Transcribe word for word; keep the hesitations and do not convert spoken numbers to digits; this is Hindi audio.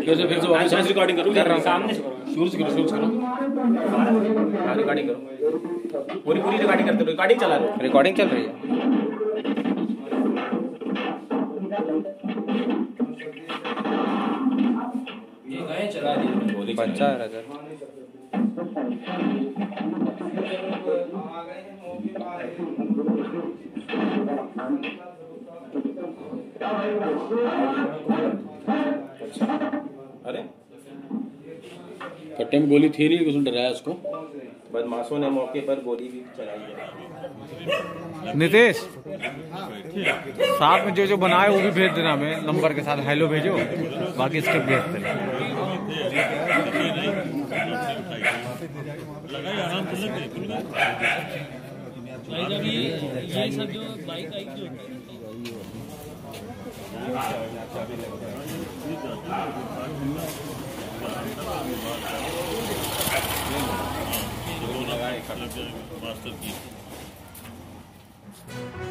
फिर से फिर से वापस साइंस रिकॉर्डिंग करो, कर रहा हूँ सामने से करो, शुरू से करो, शुरू से करो, हाँ रिकॉर्डिंग करो, पूरी पूरी रिकॉर्डिंग करते रहो, रिकॉर्डिंग चला रहे हो, रिकॉर्डिंग चल रही है। ये गए चला दी बच्चा है रजत। अरे कट्टे में गोली थी नहीं, कुछ डराया उसको। बदमाशों ने मौके पर गोली भी चलाई है। नितेश साथ में जो जो बनाए वो भी भेज देना, हमें नंबर के साथ हेलो भेजो, बाकी इसके भेज देना। ये सब जो बाइक आई जो मास्टर की